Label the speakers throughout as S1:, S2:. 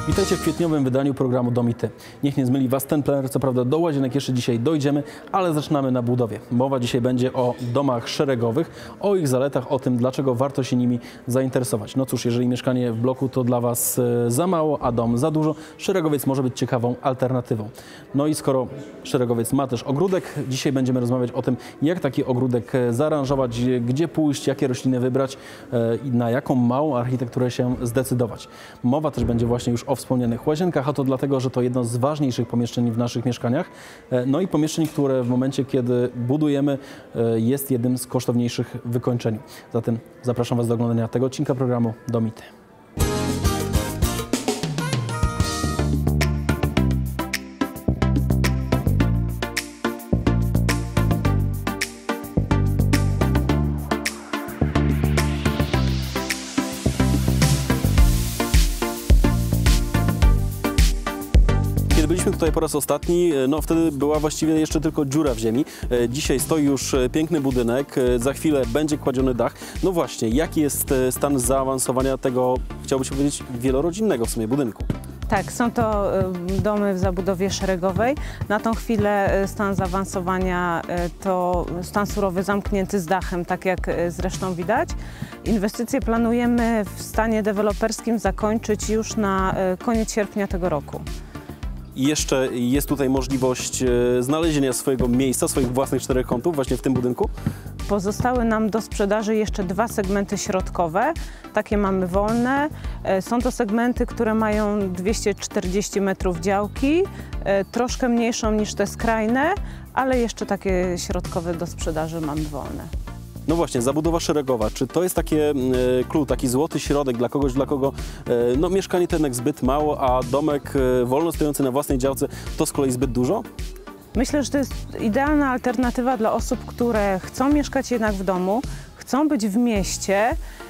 S1: Witajcie w kwietniowym wydaniu programu Dom i Ty. Niech nie zmyli Was ten plener, co prawda do łazienek jeszcze dzisiaj dojdziemy, ale zaczynamy na budowie. Mowa dzisiaj będzie o domach szeregowych, o ich zaletach, o tym, dlaczego warto się nimi zainteresować. No cóż, jeżeli mieszkanie w bloku to dla Was za mało, a dom za dużo, szeregowiec może być ciekawą alternatywą. No i skoro szeregowiec ma też ogródek, dzisiaj będziemy rozmawiać o tym, jak taki ogródek zaaranżować, gdzie pójść, jakie rośliny wybrać i na jaką małą architekturę się zdecydować. Mowa też będzie właśnie już o wspomnianych łazienkach, a to dlatego, że to jedno z ważniejszych pomieszczeń w naszych mieszkaniach. No i pomieszczeń, które w momencie, kiedy budujemy, jest jednym z kosztowniejszych w wykończeniu. Zatem zapraszam Was do oglądania tego odcinka programu Dom i Ty. Byliśmy tutaj po raz ostatni, no wtedy była właściwie jeszcze tylko dziura w ziemi. Dzisiaj stoi już piękny budynek, za chwilę będzie kładziony dach. No właśnie, jaki jest stan zaawansowania tego, chciałbym się powiedzieć, wielorodzinnego w sumie budynku?
S2: Tak, są to domy w zabudowie szeregowej. Na tą chwilę stan zaawansowania to stan surowy zamknięty z dachem, tak jak zresztą widać. Inwestycje planujemy w stanie deweloperskim zakończyć już na koniec sierpnia tego roku.
S1: I jeszcze jest tutaj możliwość znalezienia swojego miejsca, swoich własnych 4 kątów właśnie w tym budynku?
S2: Pozostały nam do sprzedaży jeszcze 2 segmenty środkowe. Takie mamy wolne. Są to segmenty, które mają 240 metrów działki, troszkę mniejszą niż te skrajne, ale jeszcze takie środkowe do sprzedaży mamy wolne.
S1: No właśnie, zabudowa szeregowa. Czy to jest takie clue, taki złoty środek dla kogoś, dla kogo no, mieszkanie to jednak zbyt mało, a domek wolno stojący na własnej działce to z kolei zbyt dużo?
S2: Myślę, że to jest idealna alternatywa dla osób, które chcą mieszkać jednak w domu, chcą być w mieście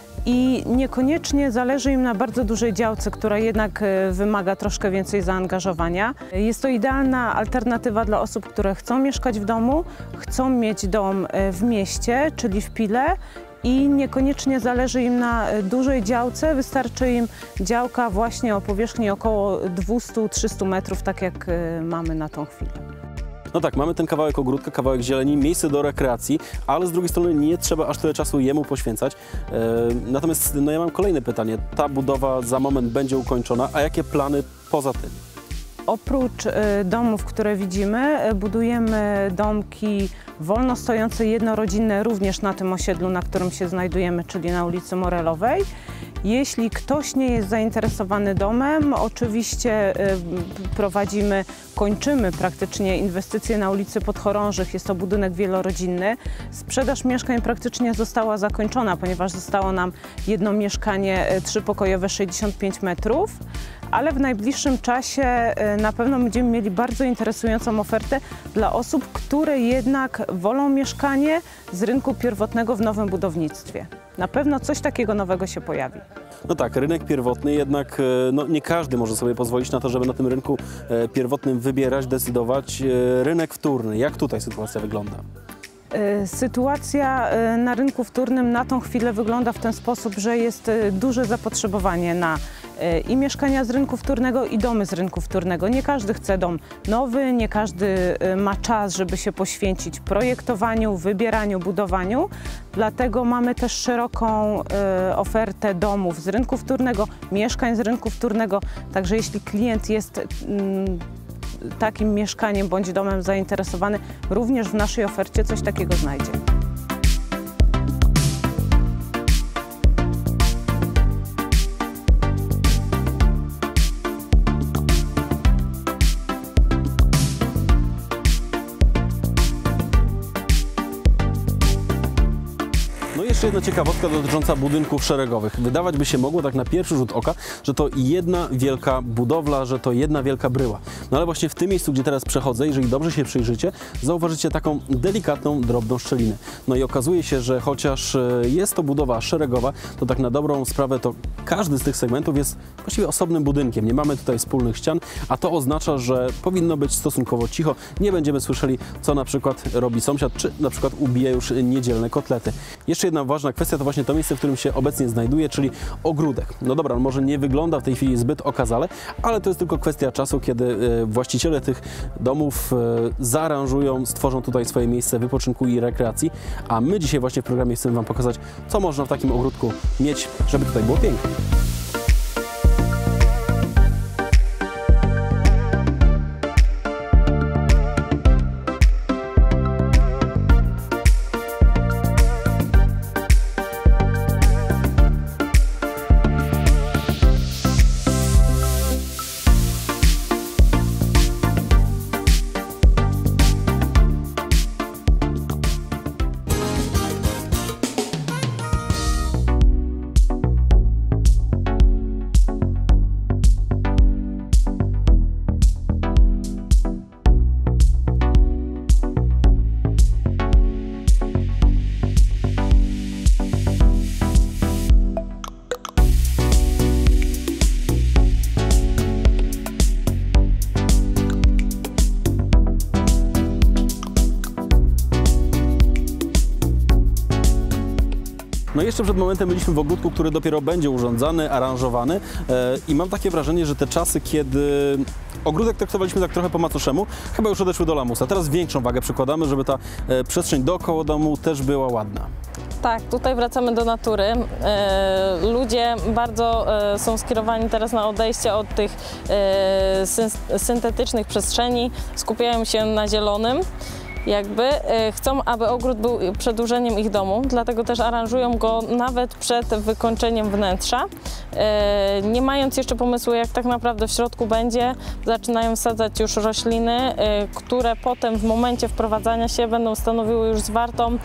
S2: i niekoniecznie zależy im na bardzo dużej działce, która jednak wymaga troszkę więcej zaangażowania. Jest to idealna alternatywa dla osób, które chcą mieszkać w domu, chcą mieć dom w mieście, czyli w Pile i niekoniecznie zależy im na dużej działce, wystarczy im działka właśnie o powierzchni około 200-300 metrów, tak jak mamy na tą chwilę.
S1: No tak, mamy ten kawałek ogródka, kawałek zieleni, miejsce do rekreacji, ale z drugiej strony nie trzeba aż tyle czasu jemu poświęcać. Natomiast no ja mam kolejne pytanie. Ta budowa za moment będzie ukończona, a jakie plany poza tym?
S2: Oprócz domów, które widzimy, budujemy domki wolno stojące jednorodzinne również na tym osiedlu, na którym się znajdujemy, czyli na ulicy Morelowej. Jeśli ktoś nie jest zainteresowany domem, oczywiście kończymy praktycznie inwestycje na ulicy Podchorążych. Jest to budynek wielorodzinny. Sprzedaż mieszkań praktycznie została zakończona, ponieważ zostało nam jedno mieszkanie 3-pokojowe, 65 metrów. Ale w najbliższym czasie na pewno będziemy mieli bardzo interesującą ofertę dla osób, które jednak wolą mieszkanie z rynku pierwotnego w nowym budownictwie. Na pewno coś takiego nowego się pojawi.
S1: No tak, rynek pierwotny, jednak no, nie każdy może sobie pozwolić na to, żeby na tym rynku pierwotnym wybierać, decydować. Rynek wtórny, jak tutaj sytuacja wygląda?
S2: Sytuacja na rynku wtórnym na tą chwilę wygląda w ten sposób, że jest duże zapotrzebowanie na i mieszkania z rynku wtórnego, i domy z rynku wtórnego. Nie każdy chce dom nowy, nie każdy ma czas, żeby się poświęcić projektowaniu, wybieraniu, budowaniu. Dlatego mamy też szeroką ofertę domów z rynku wtórnego, mieszkań z rynku wtórnego. Także jeśli klient jest takim mieszkaniem bądź domem zainteresowany, również w naszej ofercie coś takiego znajdzie.
S1: Jeszcze jedna ciekawostka dotycząca budynków szeregowych. Wydawać by się mogło tak na pierwszy rzut oka, że to jedna wielka budowla, że to jedna wielka bryła. No ale właśnie w tym miejscu, gdzie teraz przechodzę, jeżeli dobrze się przyjrzycie, zauważycie taką delikatną, drobną szczelinę. No i okazuje się, że chociaż jest to budowa szeregowa, to tak na dobrą sprawę to każdy z tych segmentów jest właściwie osobnym budynkiem. Nie mamy tutaj wspólnych ścian, a to oznacza, że powinno być stosunkowo cicho. Nie będziemy słyszeli, co na przykład robi sąsiad, czy na przykład ubija już niedzielne kotlety. Jeszcze jedna ważna kwestia to właśnie to miejsce, w którym się obecnie znajduję, czyli ogródek. No dobra, może nie wygląda w tej chwili zbyt okazale, ale to jest tylko kwestia czasu, kiedy właściciele tych domów zaaranżują, stworzą tutaj swoje miejsce wypoczynku i rekreacji, a my dzisiaj właśnie w programie chcemy Wam pokazać, co można w takim ogródku mieć, żeby tutaj było pięknie. No i jeszcze przed momentem byliśmy w ogródku, który dopiero będzie urządzany, aranżowany i mam takie wrażenie, że te czasy, kiedy ogródek traktowaliśmy tak trochę po macoszemu, chyba już odeszły do lamusa. Teraz większą wagę przykładamy, żeby ta przestrzeń dookoła domu też była ładna.
S3: Tak, tutaj wracamy do natury. Ludzie bardzo są skierowani teraz na odejście od tych syntetycznych przestrzeni, skupiają się na zielonym. Chcą, aby ogród był przedłużeniem ich domu, dlatego też aranżują go nawet przed wykończeniem wnętrza. Nie mając jeszcze pomysłu, jak tak naprawdę w środku będzie, zaczynają wsadzać już rośliny, które potem w momencie wprowadzania się będą stanowiły już zwartą,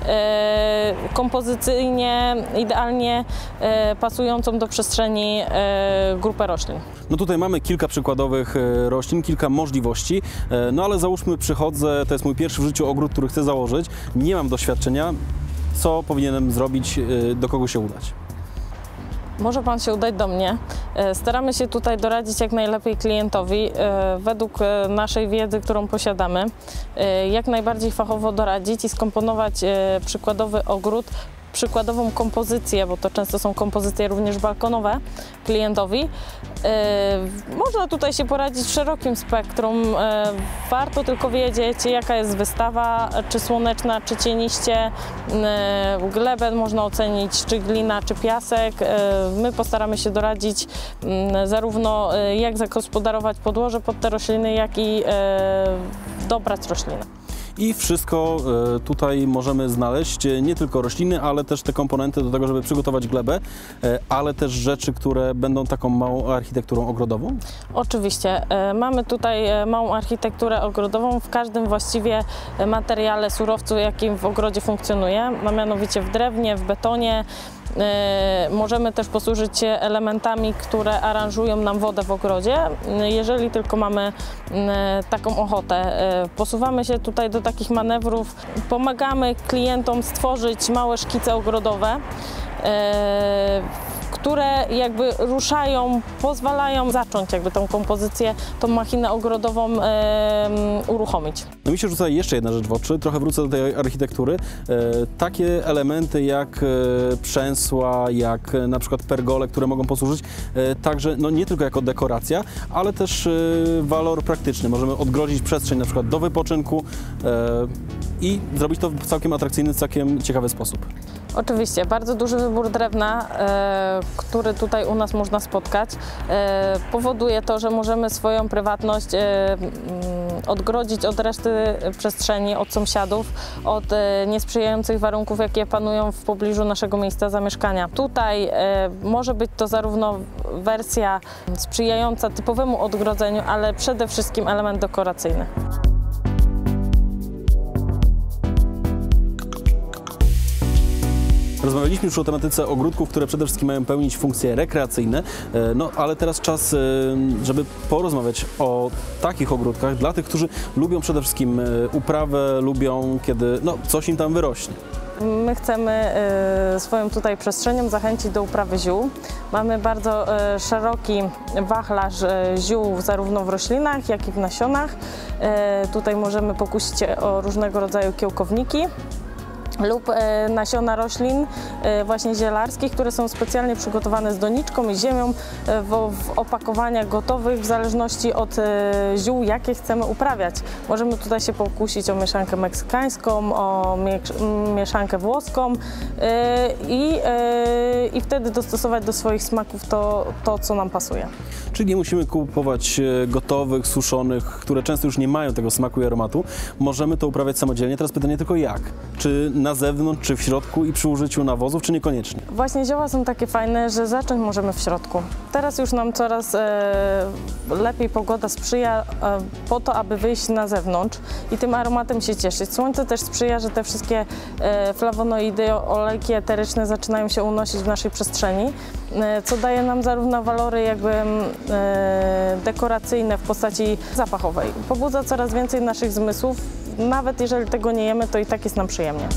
S3: kompozycyjnie, idealnie pasującą do przestrzeni grupę roślin.
S1: No tutaj mamy kilka przykładowych roślin, kilka możliwości, no ale załóżmy przychodzę, to jest mój pierwszy w życiu ogród, który chcę założyć, nie mam doświadczenia, co powinienem zrobić, do kogo się udać?
S3: Może Pan się udać do mnie. Staramy się tutaj doradzić jak najlepiej klientowi, według naszej wiedzy, którą posiadamy, jak najbardziej fachowo doradzić i skomponować przykładowy ogród, przykładową kompozycję, bo to często są kompozycje również balkonowe klientowi. Można tutaj się poradzić w szerokim spektrum. Warto tylko wiedzieć, jaka jest wystawa, czy słoneczna, czy cieniście. Glebę można ocenić, czy glina, czy piasek. My postaramy się doradzić zarówno jak zagospodarować podłoże pod te rośliny, jak i dobrać rośliny.
S1: I wszystko tutaj możemy znaleźć, nie tylko rośliny, ale też te komponenty do tego, żeby przygotować glebę, ale też rzeczy, które będą taką małą architekturą ogrodową?
S3: Oczywiście. Mamy tutaj małą architekturę ogrodową w każdym właściwie materiale, surowcu, jakim w ogrodzie funkcjonuje, a mianowicie w drewnie, w betonie. Możemy też posłużyć się elementami, które aranżują nam wodę w ogrodzie, jeżeli tylko mamy taką ochotę. Posuwamy się tutaj do takich manewrów, pomagamy klientom stworzyć małe szkice ogrodowe, które jakby ruszają, pozwalają zacząć jakby tą kompozycję, tą machinę ogrodową uruchomić.
S1: No mi się rzuca jeszcze jedna rzecz w oczy, trochę wrócę do tej architektury. Takie elementy jak przęsła, jak na przykład pergole, które mogą posłużyć także no nie tylko jako dekoracja, ale też walor praktyczny. Możemy odgrodzić przestrzeń na przykład do wypoczynku i zrobić to w całkiem atrakcyjny, całkiem ciekawy sposób.
S3: Oczywiście, bardzo duży wybór drewna, który tutaj u nas można spotkać, powoduje to, że możemy swoją prywatność odgrodzić od reszty przestrzeni, od sąsiadów, od niesprzyjających warunków, jakie panują w pobliżu naszego miejsca zamieszkania. Tutaj może być to zarówno wersja sprzyjająca typowemu odgrodzeniu, ale przede wszystkim element dekoracyjny.
S1: Rozmawialiśmy już o tematyce ogródków, które przede wszystkim mają pełnić funkcje rekreacyjne, no ale teraz czas, żeby porozmawiać o takich ogródkach dla tych, którzy lubią przede wszystkim uprawę, lubią, kiedy no, coś im tam wyrośnie.
S3: My chcemy swoją tutaj przestrzenią zachęcić do uprawy ziół. Mamy bardzo szeroki wachlarz ziół zarówno w roślinach, jak i w nasionach. Tutaj możemy pokusić się o różnego rodzaju kiełkowniki. lub nasiona roślin właśnie zielarskich, które są specjalnie przygotowane z doniczką i ziemią w opakowaniach gotowych w zależności od ziół, jakie chcemy uprawiać. Możemy tutaj się pokusić o mieszankę meksykańską, o mieszankę włoską i wtedy dostosować do swoich smaków to, co nam pasuje.
S1: Czyli nie musimy kupować gotowych, suszonych, które często już nie mają tego smaku i aromatu. Możemy to uprawiać samodzielnie. Teraz pytanie tylko jak? Czy na zewnątrz, czy w środku i przy użyciu nawozów, czy niekoniecznie?
S3: Właśnie zioła są takie fajne, że zacząć możemy w środku. Teraz już nam coraz lepiej pogoda sprzyja po to, aby wyjść na zewnątrz i tym aromatem się cieszyć. Słońce też sprzyja, że te wszystkie flawonoidy, olejki eteryczne zaczynają się unosić w naszej przestrzeni, co daje nam zarówno walory jakby dekoracyjne w postaci zapachowej. Pobudza coraz więcej naszych zmysłów, nawet jeżeli tego nie jemy, to i tak jest nam przyjemnie.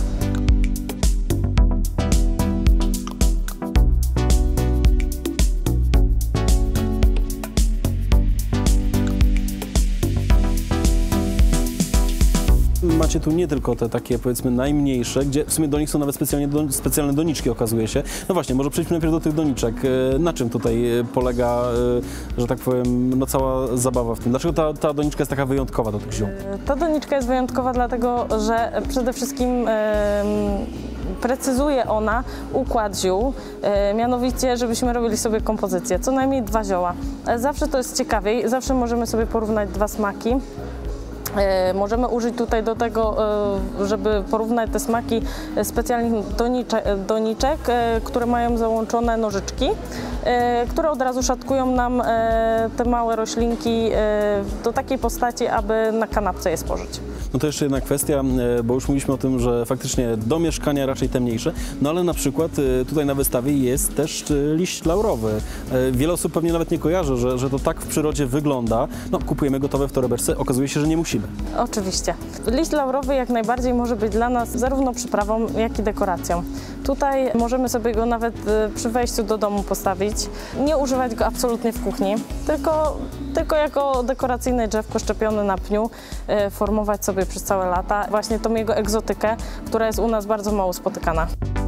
S1: Macie tu nie tylko te takie, powiedzmy, najmniejsze, gdzie w sumie do nich są nawet specjalne doniczki, okazuje się. No właśnie, może przejdźmy najpierw do tych doniczek. Na czym tutaj polega, że tak powiem, no cała zabawa w tym? Dlaczego ta doniczka jest taka wyjątkowa do tych ziół?
S3: Ta doniczka jest wyjątkowa dlatego, że przede wszystkim precyzuje ona układ ziół, mianowicie, żebyśmy robili sobie kompozycję, co najmniej 2 zioła. Zawsze to jest ciekawiej, zawsze możemy sobie porównać 2 smaki. Możemy użyć tutaj do tego, żeby porównać te smaki, specjalnych doniczek, które mają załączone nożyczki, które od razu szatkują nam te małe roślinki do takiej postaci, aby na kanapce je spożyć.
S1: No to jeszcze jedna kwestia, bo już mówiliśmy o tym, że faktycznie do mieszkania raczej temniejsze, no ale na przykład tutaj na wystawie jest też liść laurowy. Wiele osób pewnie nawet nie kojarzy, że to tak w przyrodzie wygląda. No, kupujemy gotowe w torebeczce, okazuje się, że nie musimy.
S3: Oczywiście. Liść laurowy jak najbardziej może być dla nas zarówno przyprawą, jak i dekoracją. Tutaj możemy sobie go nawet przy wejściu do domu postawić. Nie używać go absolutnie w kuchni, tylko jako dekoracyjne drzewko szczepione na pniu, formować sobie przez całe lata właśnie tą jego egzotykę, która jest u nas bardzo mało spotykana.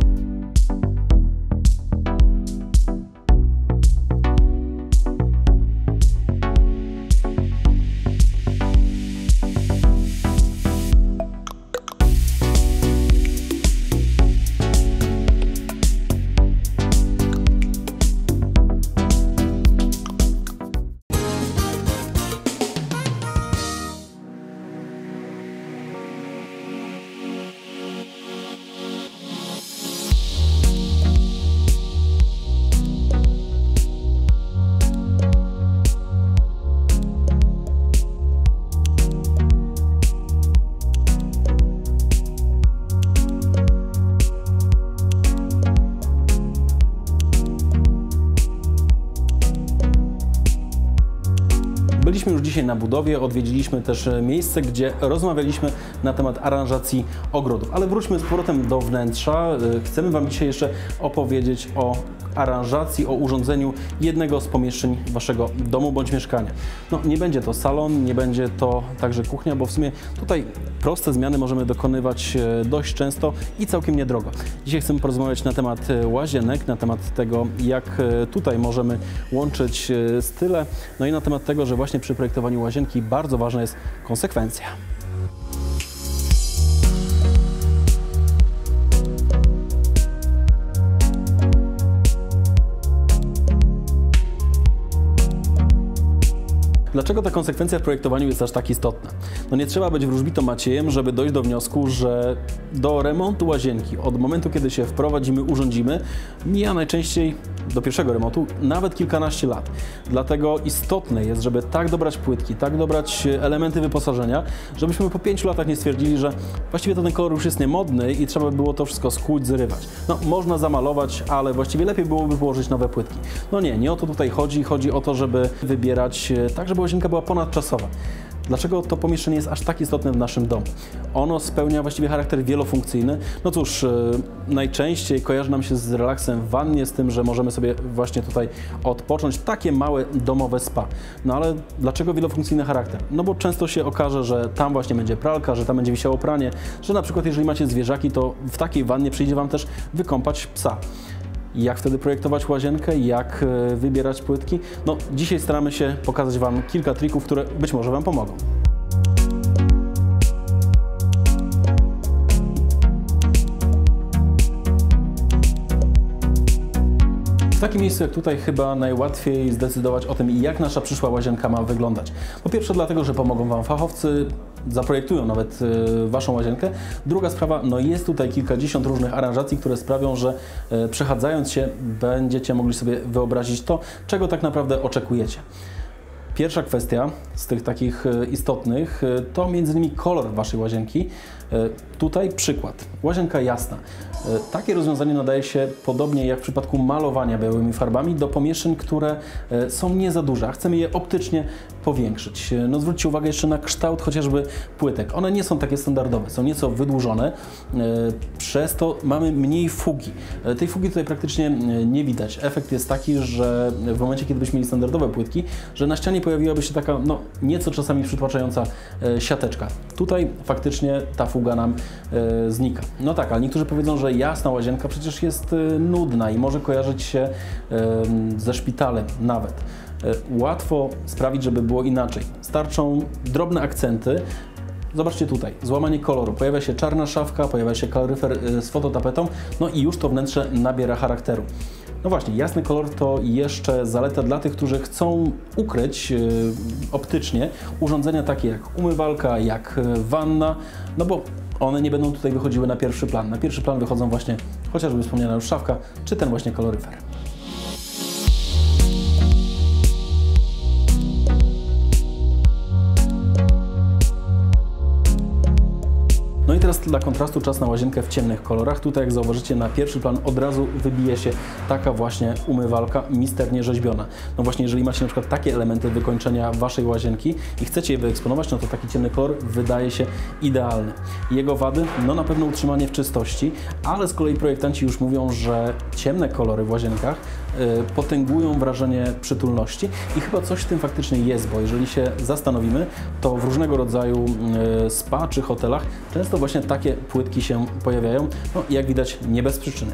S1: Byliśmy już dzisiaj na budowie, odwiedziliśmy też miejsce, gdzie rozmawialiśmy na temat aranżacji ogrodów. Ale wróćmy z powrotem do wnętrza. Chcemy Wam dzisiaj jeszcze opowiedzieć o aranżacji, o urządzeniu jednego z pomieszczeń Waszego domu bądź mieszkania. No, nie będzie to salon, nie będzie to także kuchnia, bo w sumie tutaj proste zmiany możemy dokonywać dość często i całkiem niedrogo. Dzisiaj chcemy porozmawiać na temat łazienek, na temat tego, jak tutaj możemy łączyć style, no i na temat tego, że właśnie przy projektowaniu łazienki bardzo ważna jest konsekwencja. Dlaczego ta konsekwencja w projektowaniu jest aż tak istotna? No nie trzeba być wróżbitą Maciejem, żeby dojść do wniosku, że do remontu łazienki, od momentu, kiedy się wprowadzimy, urządzimy, mija najczęściej do pierwszego remontu nawet kilkanaście lat. Dlatego istotne jest, żeby tak dobrać płytki, tak dobrać elementy wyposażenia, żebyśmy po 5 latach nie stwierdzili, że właściwie ten kolor już jest niemodny i trzeba by było to wszystko skłuć, zrywać. No, można zamalować, ale właściwie lepiej byłoby położyć nowe płytki. No nie o to tutaj chodzi. Chodzi o to, żeby wybierać tak, żeby łazienka była ponadczasowa. Dlaczego to pomieszczenie jest aż tak istotne w naszym domu? Ono spełnia właściwie charakter wielofunkcyjny. No cóż, najczęściej kojarzy nam się z relaksem w wannie, z tym, że możemy sobie właśnie tutaj odpocząć. Takie małe domowe spa. No ale dlaczego wielofunkcyjny charakter? No bo często się okaże, że tam właśnie będzie pralka, że tam będzie wisiało pranie, że na przykład jeżeli macie zwierzaki, to w takiej wannie przyjdzie Wam też wykąpać psa. Jak wtedy projektować łazienkę, jak wybierać płytki? No, dzisiaj staramy się pokazać Wam kilka trików, które być może Wam pomogą. W takim miejscu jak tutaj chyba najłatwiej zdecydować o tym, jak nasza przyszła łazienka ma wyglądać. Po pierwsze dlatego, że pomogą Wam fachowcy, zaprojektują nawet Waszą łazienkę. Druga sprawa, no jest tutaj kilkadziesiąt różnych aranżacji, które sprawią, że przechadzając się będziecie mogli sobie wyobrazić to, czego tak naprawdę oczekujecie. Pierwsza kwestia z tych takich istotnych to m.in. kolor Waszej łazienki. Tutaj przykład. Łazienka jasna. Takie rozwiązanie nadaje się, podobnie jak w przypadku malowania białymi farbami, do pomieszczeń, które są nie za duże, a chcemy je optycznie powiększyć. No zwróćcie uwagę jeszcze na kształt chociażby płytek. One nie są takie standardowe, są nieco wydłużone, przez to mamy mniej fugi. Tej fugi tutaj praktycznie nie widać. Efekt jest taki, że w momencie, kiedy byśmy mieli standardowe płytki, że na ścianie pojawiłaby się taka, no nieco czasami przytłaczająca siateczka. Tutaj faktycznie ta fuga nam znika. No tak, ale niektórzy powiedzą, że jasna łazienka przecież jest nudna i może kojarzyć się ze szpitalem nawet. Łatwo sprawić, żeby było inaczej. Starczą drobne akcenty. Zobaczcie tutaj, złamanie koloru. Pojawia się czarna szafka, pojawia się kaloryfer z fototapetą, no i już to wnętrze nabiera charakteru. No właśnie, jasny kolor to jeszcze zaleta dla tych, którzy chcą ukryć optycznie urządzenia takie jak umywalka, jak wanna, no bo one nie będą tutaj wychodziły na pierwszy plan. Na pierwszy plan wychodzą właśnie chociażby wspomniana już szafka, czy ten właśnie kaloryfer. No i teraz dla kontrastu czas na łazienkę w ciemnych kolorach. Tutaj jak zauważycie na pierwszy plan od razu wybije się taka właśnie umywalka misternie rzeźbiona. No właśnie jeżeli macie na przykład takie elementy wykończenia Waszej łazienki i chcecie je wyeksponować, no to taki ciemny kolor wydaje się idealny. Jego wady? No na pewno utrzymanie w czystości, ale z kolei projektanci już mówią, że ciemne kolory w łazienkach potęgują wrażenie przytulności i chyba coś w tym faktycznie jest, bo jeżeli się zastanowimy, to w różnego rodzaju spa czy hotelach często właśnie takie płytki się pojawiają, no jak widać nie bez przyczyny.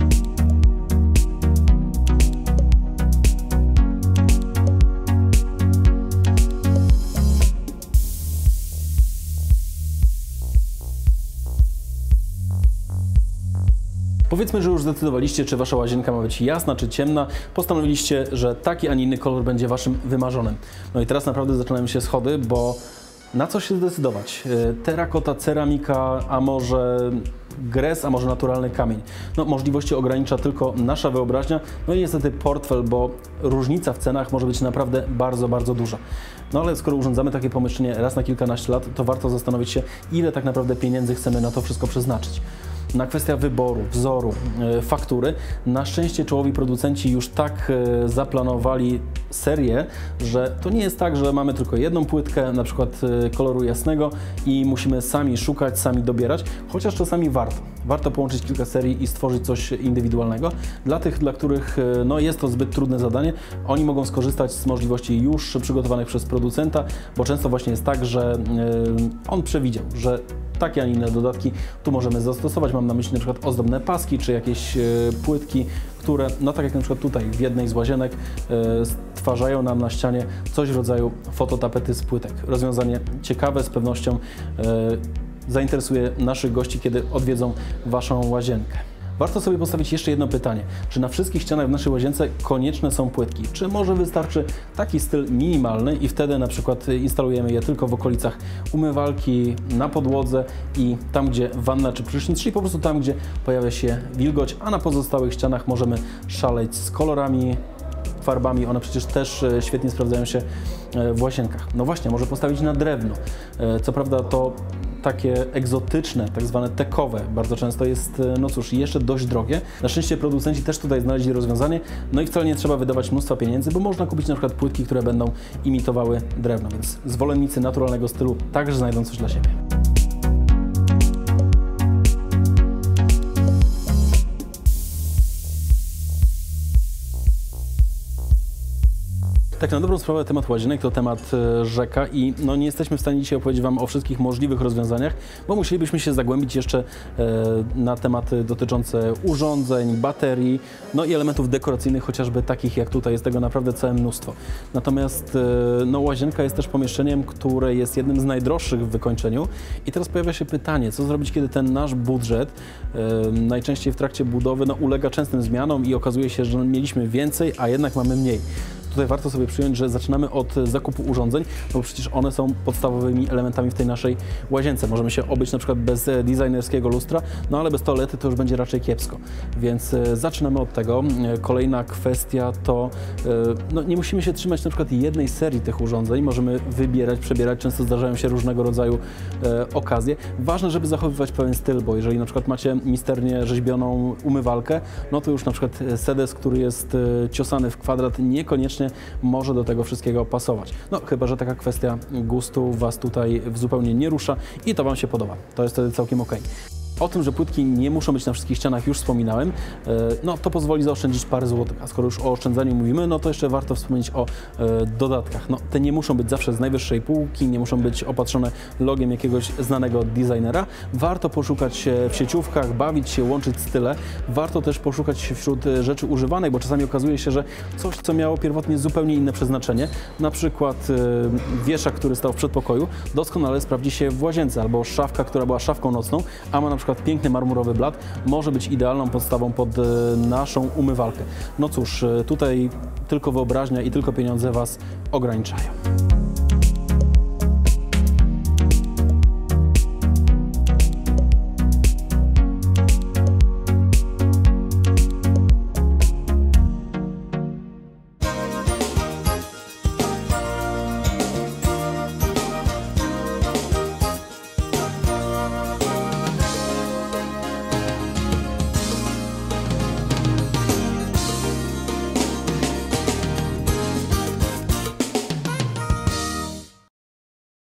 S1: Powiedzmy, że już zdecydowaliście, czy Wasza łazienka ma być jasna, czy ciemna. Postanowiliście, że taki, a nie inny kolor będzie Waszym wymarzonym. No i teraz naprawdę zaczynają się schody, bo na co się zdecydować? Terakota, ceramika, a może gres, a może naturalny kamień. No możliwości ogranicza tylko nasza wyobraźnia, no i niestety portfel, bo różnica w cenach może być naprawdę bardzo, bardzo duża. No ale skoro urządzamy takie pomieszczenie raz na kilkanaście lat, to warto zastanowić się, ile tak naprawdę pieniędzy chcemy na to wszystko przeznaczyć. Na kwestia wyboru, wzoru, faktury. Na szczęście czołowi producenci już tak zaplanowali serię, że to nie jest tak, że mamy tylko jedną płytkę, na przykład koloru jasnego i musimy sami szukać, sami dobierać, chociaż czasami warto. Warto połączyć kilka serii i stworzyć coś indywidualnego. Dla tych, dla których no, jest to zbyt trudne zadanie, oni mogą skorzystać z możliwości już przygotowanych przez producenta, bo często właśnie jest tak, że on przewidział, że takie, a nie inne dodatki tu możemy zastosować. Mam na myśli na przykład ozdobne paski, czy jakieś płytki, które, no tak jak na przykład tutaj w jednej z łazienek, stwarzają nam na ścianie coś w rodzaju fototapety z płytek. Rozwiązanie ciekawe, z pewnością zainteresuje naszych gości, kiedy odwiedzą Waszą łazienkę. Warto sobie postawić jeszcze jedno pytanie. Czy na wszystkich ścianach w naszej łazience konieczne są płytki? Czy może wystarczy taki styl minimalny i wtedy na przykład instalujemy je tylko w okolicach umywalki, na podłodze i tam, gdzie wanna czy prysznic, czyli po prostu tam, gdzie pojawia się wilgoć, a na pozostałych ścianach możemy szaleć z kolorami, farbami, one przecież też świetnie sprawdzają się w łazienkach. No właśnie, może postawić na drewno. Co prawda to takie egzotyczne, tak zwane tekowe, bardzo często jest, no cóż, jeszcze dość drogie. Na szczęście producenci też tutaj znaleźli rozwiązanie, no i wcale nie trzeba wydawać mnóstwa pieniędzy, bo można kupić na przykład płytki, które będą imitowały drewno, więc zwolennicy naturalnego stylu także znajdą coś dla siebie. Tak na dobrą sprawę temat łazienek to temat rzeka i no nie jesteśmy w stanie dzisiaj opowiedzieć Wam o wszystkich możliwych rozwiązaniach, bo musielibyśmy się zagłębić jeszcze na tematy dotyczące urządzeń, baterii, no i elementów dekoracyjnych, chociażby takich jak tutaj, jest tego naprawdę całe mnóstwo. Natomiast no, łazienka jest też pomieszczeniem, które jest jednym z najdroższych w wykończeniu i teraz pojawia się pytanie, co zrobić, kiedy ten nasz budżet najczęściej w trakcie budowy no, ulega częstym zmianom i okazuje się, że mieliśmy więcej, a jednak mamy mniej. Tutaj warto sobie przyjąć, że zaczynamy od zakupu urządzeń, bo przecież one są podstawowymi elementami w tej naszej łazience. Możemy się obyć na przykład bez designerskiego lustra, no ale bez toalety to już będzie raczej kiepsko. Więc zaczynamy od tego. Kolejna kwestia to, no nie musimy się trzymać na przykład jednej serii tych urządzeń, możemy wybierać, przebierać, często zdarzają się różnego rodzaju okazje. Ważne, żeby zachowywać pewien styl, bo jeżeli na przykład macie misternie rzeźbioną umywalkę, no to już na przykład sedes, który jest ciosany w kwadrat, niekoniecznie może do tego wszystkiego pasować. No chyba, że taka kwestia gustu Was tutaj zupełnie nie rusza i to Wam się podoba. To jest wtedy całkiem ok. O tym, że płytki nie muszą być na wszystkich ścianach, już wspominałem. No to pozwoli zaoszczędzić parę złotych, a skoro już o oszczędzaniu mówimy, no to jeszcze warto wspomnieć o dodatkach. No te nie muszą być zawsze z najwyższej półki, nie muszą być opatrzone logiem jakiegoś znanego designera. Warto poszukać w sieciówkach, bawić się, łączyć style. Warto też poszukać wśród rzeczy używanych, bo czasami okazuje się, że coś, co miało pierwotnie zupełnie inne przeznaczenie, na przykład wieszak, który stał w przedpokoju, doskonale sprawdzi się w łazience, albo szafka, która była szafką nocną, a ma na przykład piękny marmurowy blat, może być idealną podstawą pod naszą umywalkę. No cóż, tutaj tylko wyobraźnia i tylko pieniądze Was ograniczają.